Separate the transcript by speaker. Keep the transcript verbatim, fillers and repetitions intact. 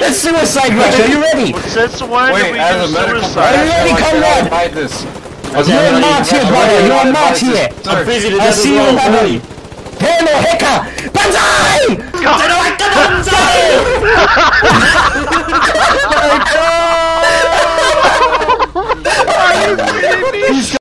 Speaker 1: Let's suicide rush. Are you ready?
Speaker 2: Since when
Speaker 3: Wait,
Speaker 2: did we
Speaker 3: as
Speaker 2: do
Speaker 3: a medical
Speaker 2: suicide?
Speaker 1: Are you ready, comrade?
Speaker 3: Hide this.
Speaker 1: You're on march here, brother. You're on march here.
Speaker 4: I'm freezing to
Speaker 1: I'll
Speaker 4: death as
Speaker 1: see you in
Speaker 4: well.
Speaker 1: heaven. Hello, Heka! Banzai!
Speaker 2: God.